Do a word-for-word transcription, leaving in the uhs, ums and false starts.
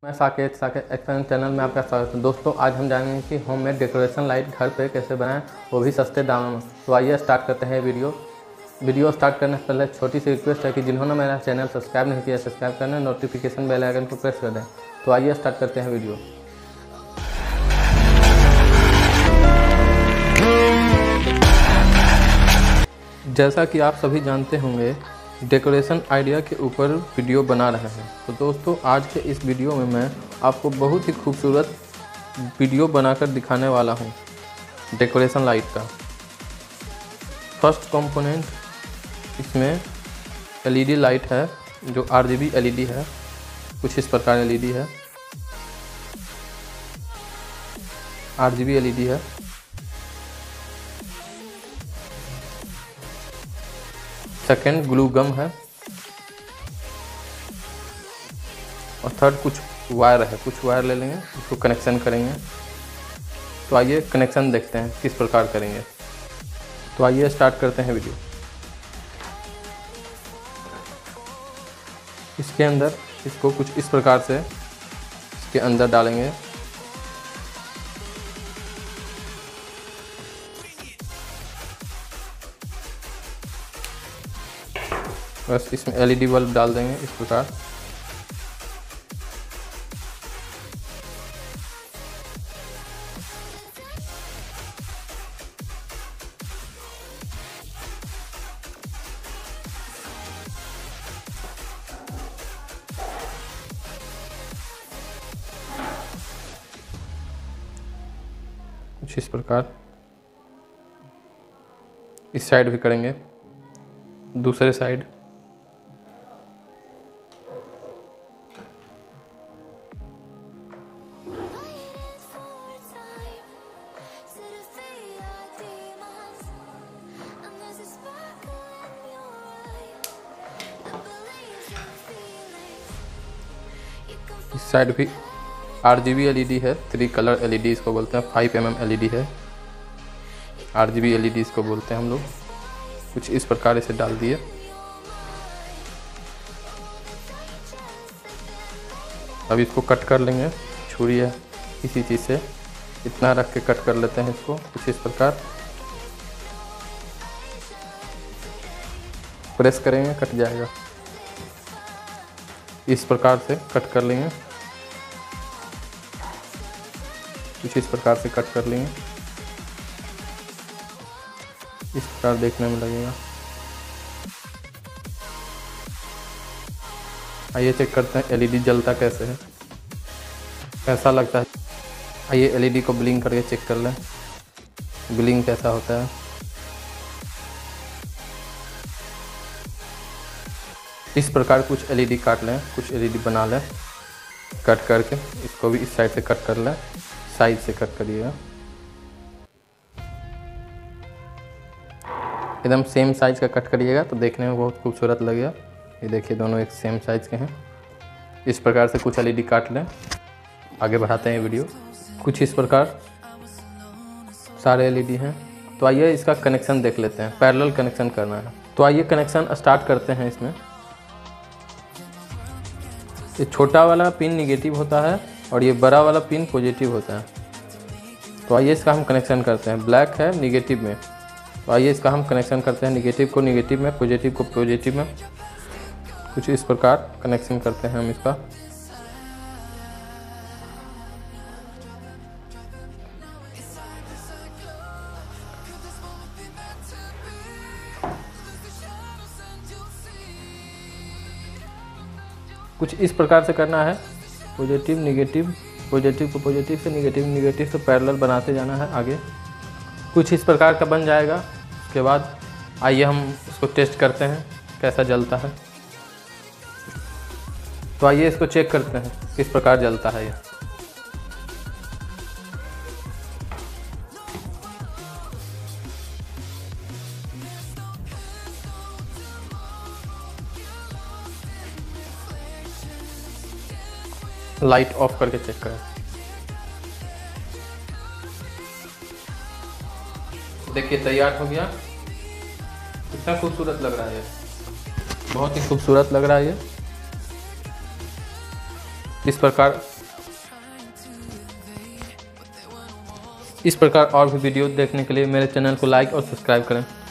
मैं Saket Saket explain channel में आपका स्वागत है। दोस्तों आज हम जानेंगे कि होममेड डेकोरेशन लाइट घर पे कैसे बनाएं, वो भी सस्ते दामों में। तो आइए स्टार्ट करते हैं वीडियो वीडियो स्टार्ट करने से पहले छोटी सी रिक्वेस्ट है कि जिन्होंने मेरा चैनल सब्सक्राइब नहीं किया सब्सक्राइब करना, नोटिफिकेशन बेल आइकन को प्रेस कर दें। तो आइए स्टार्ट करते हैं वीडियो। जैसा कि आप सभी जानते होंगे, डेकोरेशन आइडिया के ऊपर वीडियो बना रहे हैं। तो दोस्तों आज के इस वीडियो में मैं आपको बहुत ही खूबसूरत वीडियो बनाकर दिखाने वाला हूं डेकोरेशन लाइट का। फर्स्ट कंपोनेंट इसमें एलईडी लाइट है, जो आरजीबी एलईडी है। कुछ इस प्रकार एलईडी है, आरजीबी एलईडी है। सेकेंड ग्लू गम है और थर्ड कुछ वायर है। कुछ वायर ले लेंगे, उसको कनेक्शन करेंगे। तो आइए कनेक्शन देखते हैं किस प्रकार करेंगे। तो आइए स्टार्ट करते हैं वीडियो। इसके अंदर इसको कुछ इस प्रकार से इसके अंदर डालेंगे। बस इसमें एलईडी बल्ब डाल देंगे इस प्रकार। कुछ इस प्रकार इस साइड भी करेंगे, दूसरे साइड। इस साइड भी आरजीबी एलईडी है, थ्री कलर एलईडी इसको बोलते हैं। फाइव एम एम एलईडी है, आरजीबी एलईडी इसको बोलते हैं हम लोग। कुछ इस प्रकार इसे डाल दिए। अब इसको कट कर लेंगे, छुरी है किसी चीज़ से इतना रख के कट कर लेते हैं इसको। कुछ इस प्रकार प्रेस करेंगे, कट जाएगा। इस प्रकार से कट कर लेंगे, कुछ इस प्रकार से कट कर लेंगे। इस प्रकार देखने में लगेगा। आइए चेक करते हैं एलईडी जलता कैसे है, कैसा लगता है। आइए एलईडी को ब्लिंक करके चेक कर लें, ब्लिंक कैसा होता है। इस प्रकार कुछ एलईडी काट लें, कुछ एलईडी बना लें कट करके। इसको भी इस साइड से कट कर लें, साइड से कट करिएगा। एकदम सेम साइज का कट करिएगा तो देखने में बहुत खूबसूरत लगेगा। ये देखिए दोनों एक सेम साइज के हैं। इस प्रकार से कुछ एलईडी काट लें। आगे बढ़ाते हैं वीडियो। कुछ इस प्रकार सारे एलईडी हैं। तो आइए इसका कनेक्शन देख लेते हैं, पैरेलल कनेक्शन करना है। तो आइए कनेक्शन स्टार्ट करते हैं। इसमें ये छोटा वाला पिन निगेटिव होता है और ये बड़ा वाला पिन पॉजिटिव होता है। तो आइए इसका हम कनेक्शन करते हैं। ब्लैक है निगेटिव में, तो आइए इसका हम कनेक्शन करते हैं। निगेटिव को निगेटिव में, पॉजिटिव को पॉजिटिव में। कुछ इस प्रकार कनेक्शन करते हैं हम इसका। कुछ इस प्रकार से करना है, पॉजिटिव निगेटिव, पॉजिटिव को पॉजिटिव से, निगेटिव निगेटिव से पैरेलल बनाते जाना है आगे। कुछ इस प्रकार का बन जाएगा। उसके बाद आइए हम इसको टेस्ट करते हैं कैसा जलता है। तो आइए इसको चेक करते हैं किस प्रकार जलता है ये। लाइट ऑफ करके चेक करें। देखिए तैयार हो गया। कितना खूबसूरत लग रहा है, बहुत ही खूबसूरत लग रहा है ये। इस प्रकार इस प्रकार और भी वीडियो देखने के लिए मेरे चैनल को लाइक और सब्सक्राइब करें।